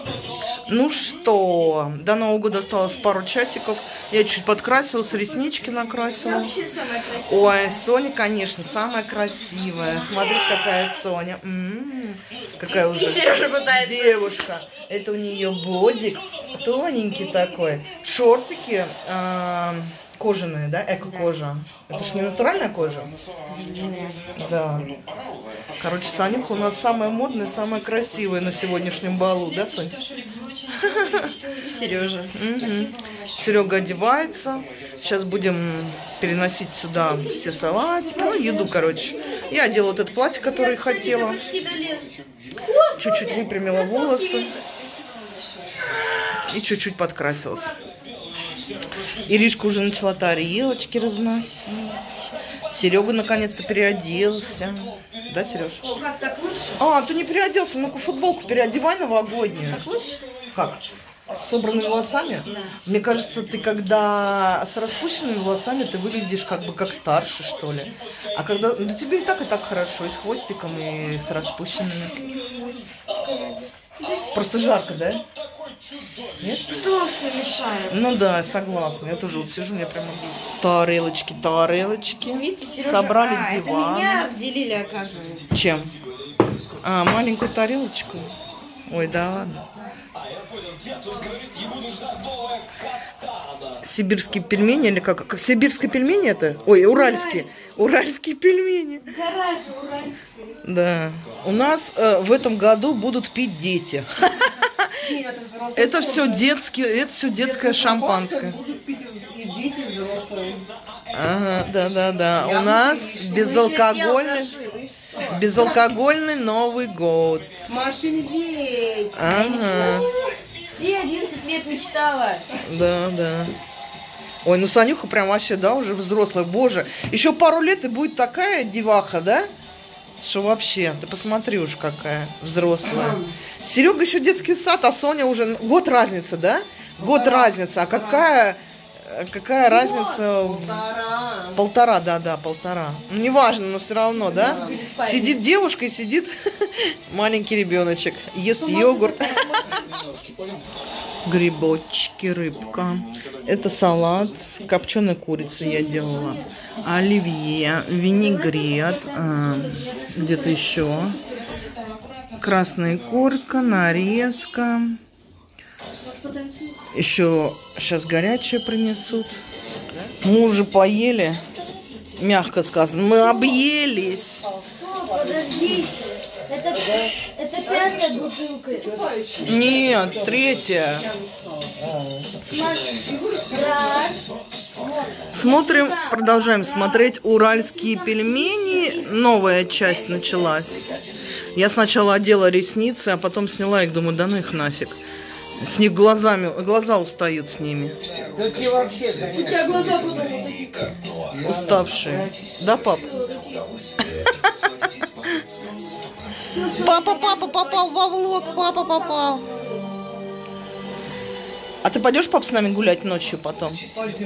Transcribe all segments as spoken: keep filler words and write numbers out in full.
Ну что, до Нового года осталось пару часиков. Я чуть подкрасилась, реснички накрасила. Ой, Соня, конечно, самая красивая. Смотрите, какая Соня. М-м-м, какая уже девушка. Это у нее бодик тоненький такой. Шортики э, кожаные, да? Эко-кожа. Это ж не натуральная кожа? Да. Короче, Санюха у нас самая модная, самая красивая на сегодняшнем балу, да, Соня? Сережа. Угу. Серега одевается. Сейчас будем переносить сюда все салатики, ну, еду, короче. Я одела вот это платье, которое хотела. Чуть-чуть выпрямила волосы. И чуть-чуть подкрасилась. Иришка уже начала тарелочки разносить. Серега наконец-то переоделся. Да, Сереж? О, как так лучше? А, ты не переоделся. Ну-ка футболку переодевай новогоднюю. Так лучше? Как? С собранными волосами? Да. Мне кажется, ты когда с распущенными волосами, ты выглядишь как бы как старше, что ли. А когда... Да тебе и так, и так хорошо. И с хвостиком, и с распущенными. Просто жарко, да? Нет? Волосы мешают. Ну да, согласна. Я тоже вот сижу, мне прямо тарелочки, тарелочки. Видите, Сережа? Собрали а, диван. Это меня обделили, оказывается. Чем? А, маленькую тарелочку? Ой, да ладно. Сибирские пельмени или как? Как сибирские пельмени это? Ой, уральские. Уральские пельмени. Гараж уральский. Да. У нас э, в этом году будут пить дети. Это все детские, это все детское шампанское. Ага, да, да, да. У нас безалкогольный, безалкогольный Новый год. Маша Медведь. Ага. Все одиннадцать лет мечтала. Да, да. Ой, ну Санюха прям вообще, да, уже взрослая. Боже, еще пару лет и будет такая деваха, да? Что вообще, ты посмотри уж какая взрослая. Серега еще детский сад, а Соня уже... Год разница, да? Год разница. А какая, какая разница? Полтора. Полтора, да, да, полтора. Ну, неважно, но все равно, да? Сидит девушка и сидит маленький ребеночек. Ест йогурт. Грибочки, рыбка. Это салат с копченой курицей я делала. Оливье, винегрет, а, где-то еще. Красная корка, нарезка. Еще сейчас горячее принесут. Мы уже поели, мягко сказано. Мы объелись. Подождите. Это, это пятая бутылка. Нет, третья. Раз. Смотрим, продолжаем смотреть уральские пельмени. Новая часть началась. Я сначала одела ресницы, а потом сняла их, думаю, да ну их нафиг. С них глазами, глаза устают с ними. Да ты вообще, У тебя глаза Уставшие. Да, пап? Папа, папа попал во влог, папа попал. А ты пойдешь, пап, с нами гулять ночью потом?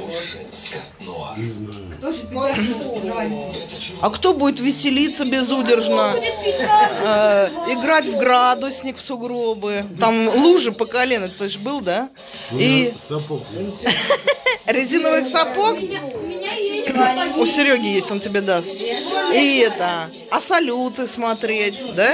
Кто же А кто будет веселиться безудержно? Э, играть в градусник, в сугробы. Там лужи по колено, ты же был, да? И резиновых сапог? У Сереги есть, он тебе даст. И это, а салюты смотреть, да?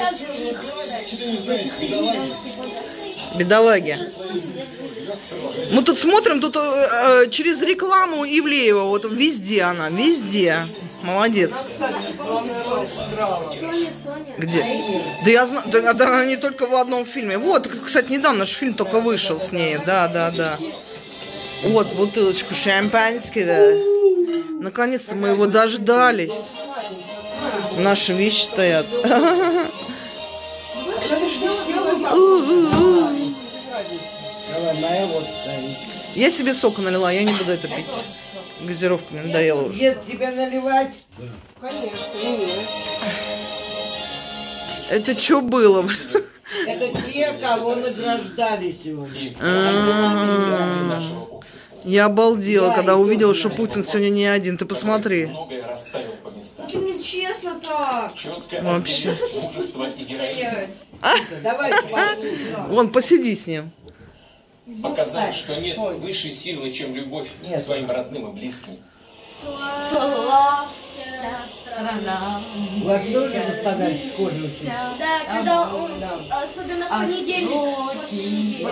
Бедолаги. Мы тут смотрим, тут э, через рекламу Ивлеева, вот везде она, везде. Молодец. Где? Да я знаю, да, да она не только в одном фильме. Вот, кстати, недавно наш фильм только вышел с ней, да, да, да. Вот, бутылочку шампанского. Наконец-то мы его дождались. Наши вещи стоят. Я себе сока налила, я не буду это пить. Газировка мне надоела уже. Дед, тебя наливать? Да. Конечно, нет. Это что было? Это те, кого награждали сегодня. Я обалдела, когда увидела, что Путин сегодня не один. Ты посмотри. Это нечестно так. Вообще. Давай послушаем. Вон, посиди с ним. Показать, что нет высшей силы, чем любовь к своим родным и близким. У вас тоже заставляют в школе учиться? Да, когда он, особенно в понедельник, после недели.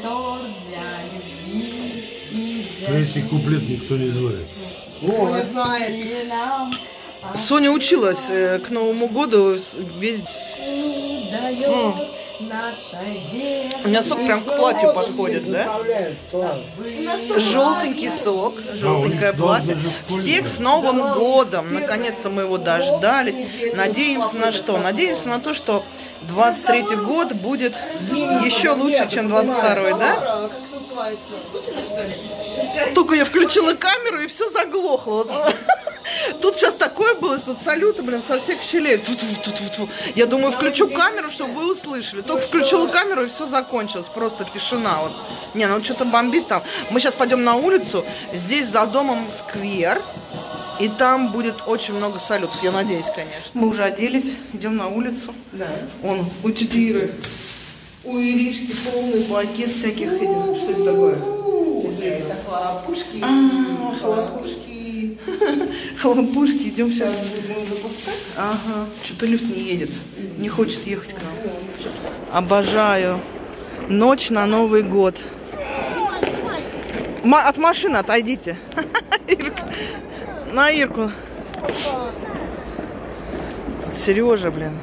Третий куплет никто не знает. О, знает. Соня училась э, к Новому году с- весь... М. У меня сок прям к платью подходит, да? Заставляют, Слава. У нас тоже Желтенький сок, желтенькое платье. Всех с Новым годом! Наконец-то мы его дождались. Надеемся на что? Надеемся на то, что двадцать третий год будет еще лучше, чем двадцать второй, да? Только я включила камеру, и все заглохло. Вот. Тут сейчас такое было, тут салюты, блин, со всех щелей. Ту-ту-ту-ту-ту. Я думаю, включу камеру, чтобы вы услышали. Только включила камеру, и все закончилось. Просто тишина. Вот. Не, ну что-то бомбит там. Мы сейчас пойдем на улицу. Здесь за домом сквер. И там будет очень много салютов, я надеюсь, конечно. Мы уже оделись, идем на улицу. Да. Он у тети Иры, у Иришки полный пакет всяких этих. Что это такое? Это хлопушки. А, хлопушки. Хлопушки. Идем сейчас. Ага. Что-то лифт не едет. Не хочет ехать к нам. Обожаю. Ночь на Новый год. Ма- от машины отойдите. Ирка. На Ирку. Сережа, блин.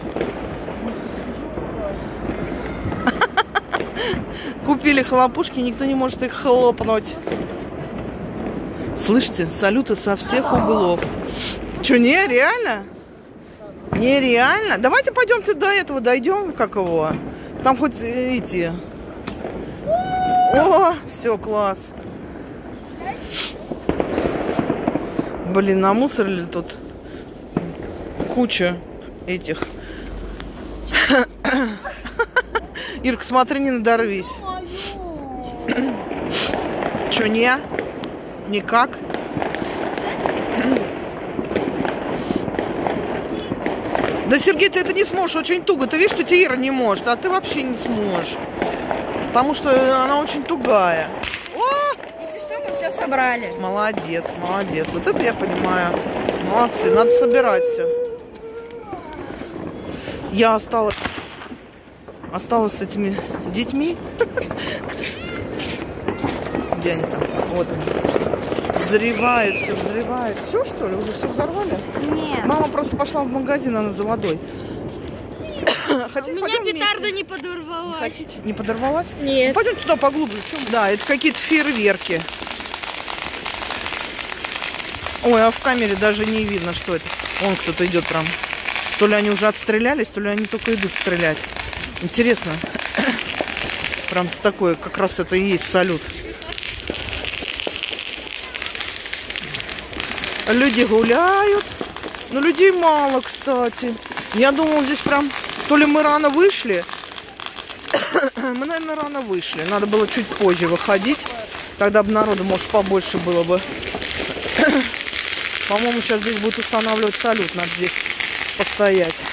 Купили хлопушки, никто не может их хлопнуть. Слышите, салюты со всех углов. Че, не, реально? Нереально? Давайте пойдемте до этого дойдем, как его. Там хоть эти. О, все, класс. Блин, намусорили тут кучу этих. Ирка, смотри, не надорвись. Че, не? Никак? Да, Сергей, ты это не сможешь, очень туго. Ты видишь, что тетя Ира не может, а ты вообще не сможешь. Потому что она очень тугая. О! Если что, мы все собрали. Молодец, молодец. Вот это я понимаю. Молодцы, надо собирать все. Я осталась, осталась с этими детьми. Где они там? Вот они. Взрывают, все взрывают. Все, что ли? Уже все взорвали? Нет. Мама просто пошла в магазин, она за водой. Хотите, У меня пойдем петарда вместе? не подорвалась. Хотите? Не подорвалась? Нет. Пойдем туда поглубже. Да, это какие-то фейерверки. Ой, а в камере даже не видно, что это. Вон кто-то идет прям. То ли они уже отстрелялись, то ли они только идут стрелять. Интересно. Прям с такой, как раз это и есть салют. Люди гуляют. Но людей мало, кстати. Я думала, здесь прям... То ли мы рано вышли. Мы, наверное, рано вышли. Надо было чуть позже выходить. Тогда бы народу, может, побольше было бы. По-моему, сейчас здесь будут устанавливать салют. Надо здесь постоять.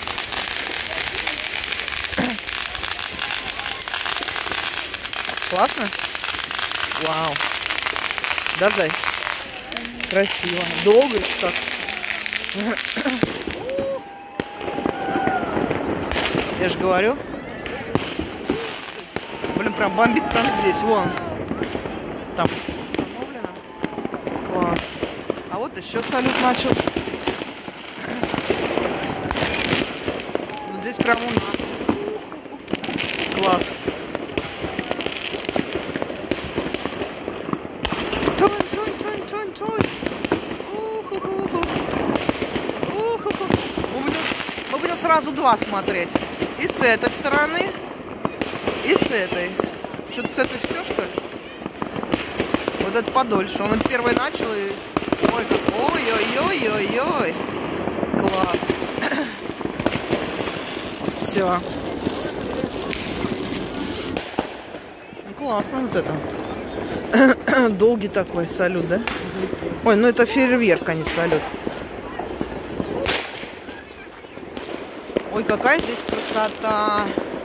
Классно? Вау. Да, Зай? Красиво. Долго еще так. Я же говорю. Блин, прям бомбит прям здесь. Вон. Там установлено. Класс. А вот еще салют начался. Вот здесь прям у нас. Класс. Тонь, тонь, тонь, тонь, тонь. У-ху-ху-ху. У-ху-ху. Мы будем, мы будем сразу два смотреть. И с этой стороны, и с этой. Что-то с этой все, что ли? Вот это подольше. Он первый начал и... Ой, как... Ой-ой-ой-ой-ой. Класс. Все. Ну, классно вот это. Долгий такой салют, да? Ой, ну это фейерверк, а не салют. Ой, какая здесь красота.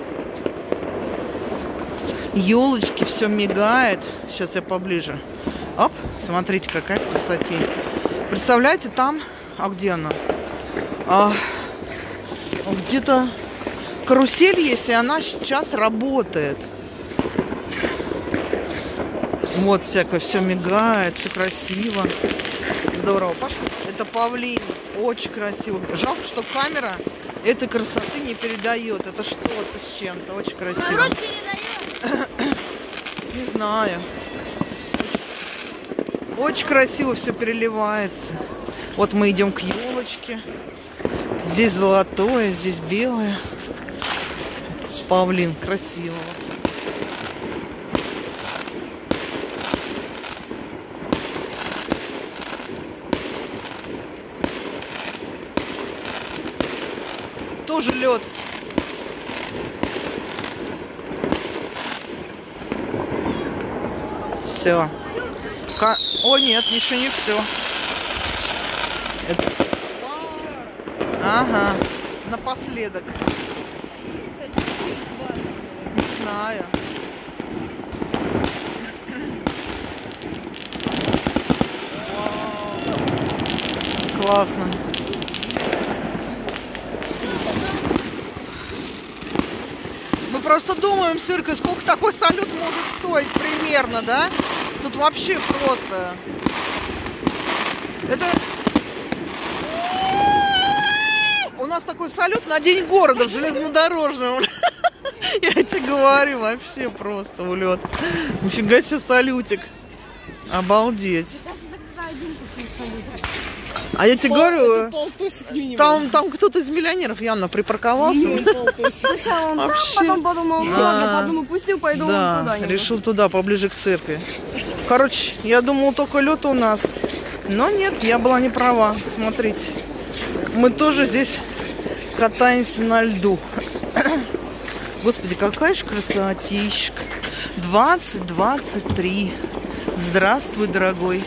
Елочки, все мигает. Сейчас я поближе. Оп, смотрите, какая красотень. Представляете, там... А где она? А, где-то карусель есть, и она сейчас работает. Вот всякое, все мигает, все красиво. Здорово. Паша, это павлин. Очень красиво. Жалко, что камера этой красоты не передает. Это что-то с чем-то. Очень красиво. Не знаю. Очень красиво все переливается. Вот мы идем к елочке. Здесь золотое, здесь белое. Павлин, красиво. Тоже лед. Все. Ка... О, нет, еще не все. Это... Ага. Напоследок. Не знаю. Вау. Классно. Мы просто думаем с Иркой, сколько такой салют может стоить примерно, да? Тут вообще просто... Это... У нас такой салют на День города в железнодорожном. Я тебе говорю, вообще просто улет. Нифига себе салютик. Обалдеть. А я тебе Пол, говорю, там, там кто-то из миллионеров явно припарковался. Сначала он там, потом подумал, ладно, подумал, пустил, пойду да, туда. Решил туда, поближе к церкви. Короче, я думала, только лед у нас. Но нет, я была не права. Смотрите, мы тоже здесь катаемся на льду. Господи, какая же красотищка. двадцать двадцать три. Здравствуй, дорогой.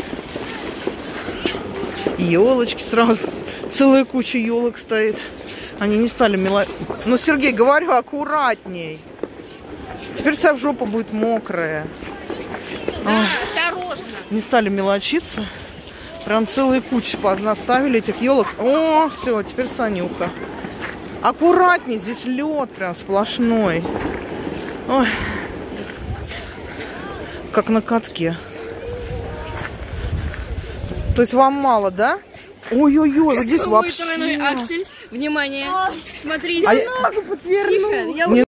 Елочки сразу. Целая куча елок стоит. Они не стали мело... Ну, Сергей, говорю, аккуратней. Теперь вся жопа будет мокрая. Да, осторожно. Не стали мелочиться. Прям целые кучи наставили этих елок. О, все, теперь Санюха. Аккуратней, здесь лед прям сплошной. Ой. Как на катке. То есть вам мало, да? Ой-ой-ой, вот здесь вообще... Аксель, внимание, смотрите. А я... Тихо, я